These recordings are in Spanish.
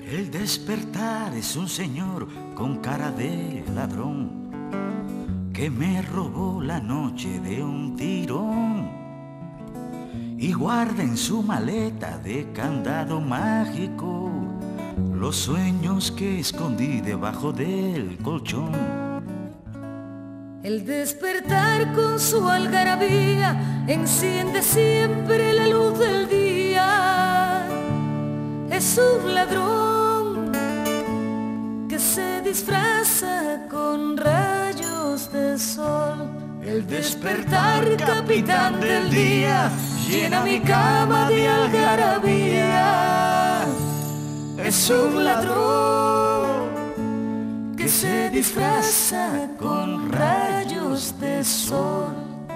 El despertar es un señor con cara de ladrón que me robó la noche de un tirón y guarda en su maleta de candado mágico los sueños que escondí debajo del colchón. El despertar con su algarabía enciende siempre la luz del día. Es un ladrón que se disfraza con rayos de sol. El despertar, capitán del día, llena mi cama de algarabía. Es un ladrón que se disfraza con rayos de sol.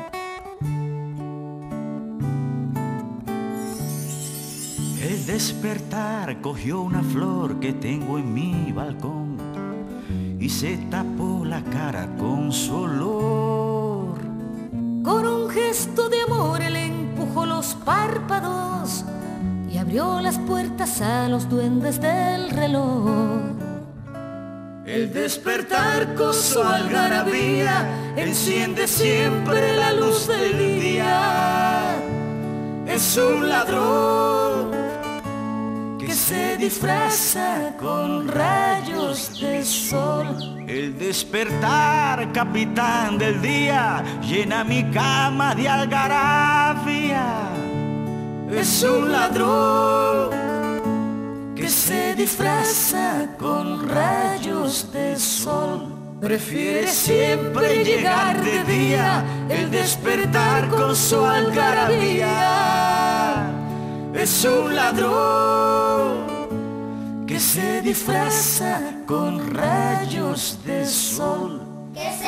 El despertar cogió una flor que tengo en mi balcón y se tapó la cara con su olor. Con un gesto de amor él empujó los párpados y abrió las puertas a los duendes del reloj. El despertar con su algarabía enciende siempre la luz del día. Es un ladrón que se disfraza con rayos de sol. El despertar, capitán del día, llena mi cama de algarabía. Es un ladrón que se disfraza con rayos de sol. Prefiere siempre llegar de día, el despertar con su algarabía. Es un ladrón que se disfraza con rayos de sol.